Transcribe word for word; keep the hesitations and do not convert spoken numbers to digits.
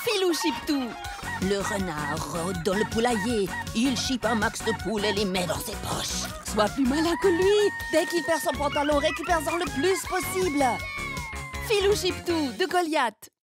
Filou chipe tout. Le renard rôde dans le poulailler. Il chipe un max de poules et les met dans ses poches. Sois plus malin que lui. Dès qu'il perd son pantalon, récupère-en le plus possible. Filou chipe tout de Goliath.